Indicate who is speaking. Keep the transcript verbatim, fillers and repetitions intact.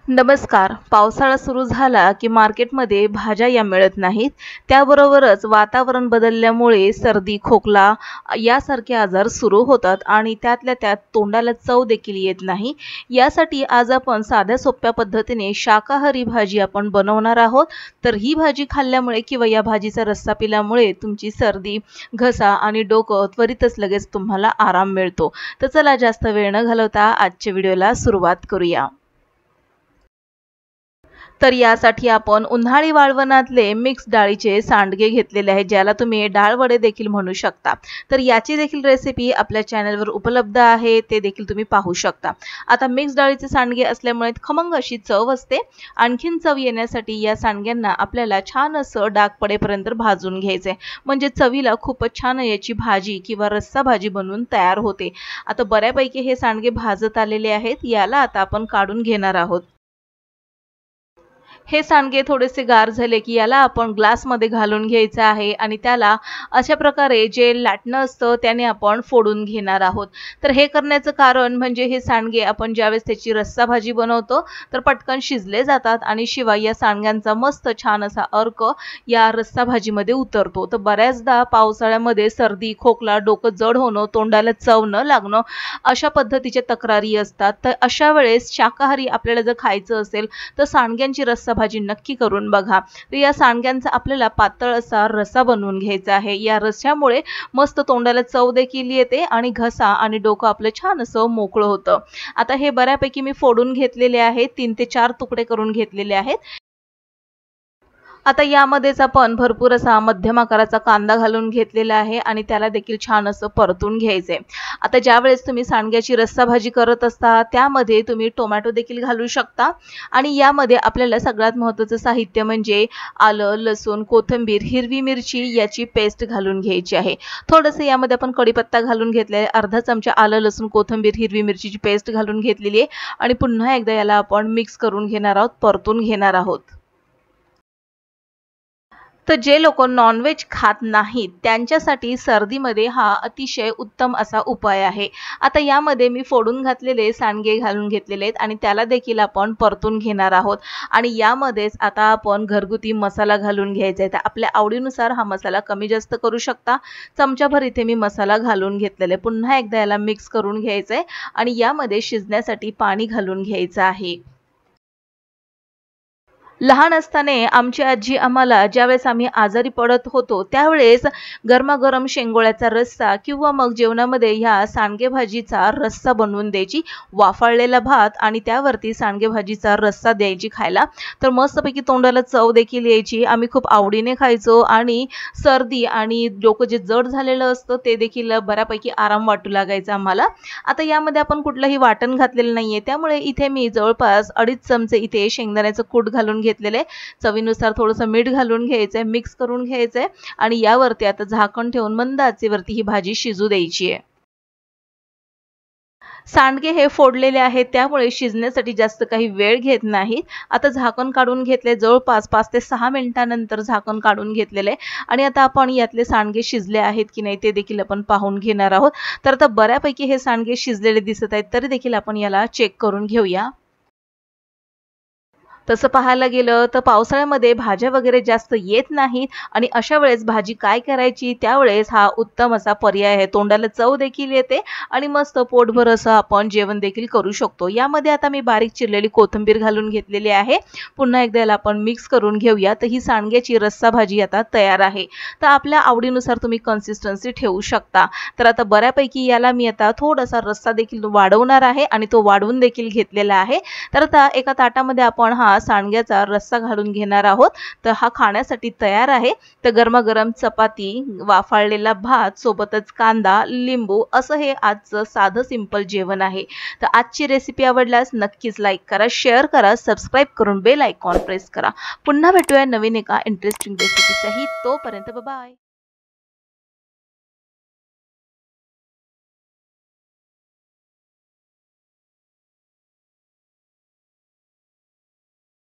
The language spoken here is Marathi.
Speaker 1: नमस्कार. पावसाळा सुरू झाला की मार्केटमध्ये भाज्या या मिळत नाहीत. त्याबरोबरच वातावरण बदलल्यामुळे सर्दी, खोकला यासारखे आजार सुरू होतात आणि त्यातल्या त्यात तोंडाला चव देखील येत नाही. यासाठी आज आपण साध्या सोप्या पद्धतीने शाकाहारी भाजी आपण बनवणार आहोत. तर ही भाजी खाल्ल्यामुळे किंवा या भाजीचा रस्सा पिल्यामुळे तुमची सर्दी, घसा आणि डोकं त्वरितच लगेच तुम्हाला आराम मिळतो. तर चला जास्त वेळ न घालवता आजच्या व्हिडिओला सुरुवात करूया. तर यासाठी आपण उन्हाळी वाळवणातले मिक्स डाळीचे सांडगे घेतलेले आहेत, ज्याला तुम्ही डाळ वडे देखील म्हणू शकता. तर याची देखील रेसिपी आपल्या चॅनलवर उपलब्ध आहे, ते देखील तुम्ही पाहू शकता. आता मिक्स डाळीचे सांडगे असल्यामुळे खमंग अशी चव असते. आणखीन चव येण्यासाठी या सांडग्यांना आपल्याला छान असं डाग पडेपर्यंत भाजून घ्यायचे, म्हणजे चवीला खूपच छान याची भाजी किंवा रस्सा भाजी बनवून तयार होते. आता बऱ्यापैकी हे सांडगे भाजत आलेले आहेत, याला आता आपण काढून घेणार आहोत. हे सांडगे थोडेसे गार झाले की याला आपण ग्लासमध्ये घालून घ्यायचं आहे आणि त्याला अशा प्रकारे जे लाटणं असतं त्याने आपण फोडून घेणार आहोत. तर हे करण्याचं कारण म्हणजे हे सांडगे आपण ज्यावेळेस त्याची रस्सा भाजी बनवतो तर पटकन शिजले जातात आणि शिवाय या सांडग्यांचा मस्त छान असा अर्क या रस्सा भाजीमध्ये उतरतो. तर बऱ्याचदा पावसाळ्यामध्ये सर्दी, खोकला, डोकं जड होणं, तोंडाला चव न लागणं अशा पद्धतीच्या तक्रारी असतात. तर अशा वेळेस शाकाहारी आपल्याला जर खायचं असेल तर सांडग्यांची रस्सा भाजी नक्की करून बघा. तर या सांडग्यांचा आपल्याला पातळ असा रस्सा बनवून घ्यायचा आहे. या रस्स्यामुळे मस्त तोंडाला चव देखील येते आणि घसा आणि डोकं आपलं छान असं मोकळं होतं. आता हे बऱ्यापैकी मी फोडून घेतलेले आहेत, तीन ते चार तुकडे करून घेतलेले आहेत. आता यामध्येच आपण भरपूर असा मध्यम आकाराचा कांदा घालून घेतलेला आहे आणि त्याला देखील छान असं परतून घ्यायचंय. आता ज्यावेळेस तुम्ही सांडग्याची रस्सा भाजी करत असता त्यामध्ये तुम्ही टोमॅटो देखील घालू शकता आणि यामध्ये आपल्याला सगळ्यात महत्त्वाचं साहित्य म्हणजे आलं, लसूण, कोथिंबीर, हिरवी मिरची याची पेस्ट घालून घ्यायची आहे. थोडंसं यामध्ये आपण कढीपत्ता घालून घेतलाय, अर्धा चमचा आलं, लसूण, कोथिंबीर, हिरवी मिरचीची पेस्ट घालून घेतलेली आहे आणि पुन्हा एकदा याला आपण मिक्स करून घेणार आहोत, परतून घेणार आहोत. तर जे लोक नॉनव्हेज खात नाहीत त्यांच्यासाठी सर्दीमध्ये हा अतिशय उत्तम असा उपाय आहे. आता यामध्ये मी फोडून घातलेले सांडगे घालून घेतलेले आहेत आणि त्याला देखील आपण परतून घेणार आहोत आणि यामध्येच आता आपण घरगुती मसाला घालून घ्यायचा आहे. तर आपल्या आवडीनुसार हा मसाला कमी जास्त करू शकता. चमचाभर इथे मी मसाला घालून घेतलेला आहे. पुन्हा एकदा याला मिक्स करून घ्यायचं आहे आणि यामध्ये शिजण्यासाठी पाणी घालून घ्यायचं आहे. लहान असताना आमची आजी आम्हाला ज्यावेळेस आम्ही आजारी पडत होतो त्यावेळेस गरमागरम शेंगोळ्याचा रस्सा किंवा मग जेवणामध्ये ह्या सांडगे भाजीचा रस्सा बनवून द्यायची. वाफाळलेला भात आणि त्यावरती सांडगे भाजीचा रस्सा द्यायची खायला. तर मस्तपैकी तोंडाला चव देखील यायची. आम्ही खूप आवडीने खायचो आणि सर्दी आणि डोकं जे जड झालेलं असतं ते देखील बऱ्यापैकी आराम वाटू लागायचा आम्हाला. आता यामध्ये आपण कुठलंही वाटण घातलेलं नाहीये, त्यामुळे इथे मी जवळपास अडीच चमचे इथे शेंगदाण्याचं कूट घालून घेतलेले. चवीनुसार थोडंसं मीठ घालून घ्यायचंय, मिक्स करून घ्यायचंय आणि यावरती आता झाकण ठेवून मंद आचेवरती ही भाजी शिजू द्यायची आहे. सांडगे हे फोडलेले आहेत त्यामुळे शिजण्यासाठी जास्त काही वेळ घेत नाहीत. आता झाकण काढून घेतले, जवळपास पाच ते सहा मिनिटांनंतर झाकण काढून घेतलेले आणि आता आपण यातले सांडगे शिजले आहेत की नाही ते देखील आपण पाहून घेणार आहोत. तर आता बऱ्यापैकी हे सांडगे शिजलेले दिसत आहेत, तरी देखील आपण याला चेक करून घेऊया. तसं पाहायला गेलं तर पावसाळ्यामध्ये भाज्या वगैरे जास्त येत नाहीत आणि अशा वेळेस भाजी काय करायची त्यावेळेस हा उत्तम असा पर्याय आहे. तोंडाला चव देखील येते आणि मस्त पोटभर असं आपण जेवण देखील करू शकतो. यामध्ये आता मी बारीक चिरलेली कोथिंबीर घालून घेतलेली आहे. पुन्हा एकदा याला आपण मिक्स करून घेऊया. तर ही सांडग्याची रस्सा भाजी आता तयार आहे. तर आपल्या आवडीनुसार तुम्ही कन्सिस्टन्सी ठेवू शकता. तर आता बऱ्यापैकी याला मी आता थोडासा रस्सा देखील वाढवणार आहे आणि तो वाढवून देखील घेतलेला आहे. तर आता एका ताटामध्ये आपण हा सांडग्याचा रस्सा घालून घेणार आहोत. तर हा खाण्यासाठी तयार आहे. तर गरमागरम चपाती, वाफाळलेला भात, सोबतच कांदा, लिंबू असं हे आजचं साधं सिंपल जेवण आहे. तर आजची रेसिपी आवडल्यास नक्कीच लाईक करा, शेअर करा, सबस्क्राईब करून बेल आयकॉन प्रेस करा. पुन्हा भेटूया नवीन एका इंटरेस्टिंग रेसिपी सहित. तोपर्यंत बाय.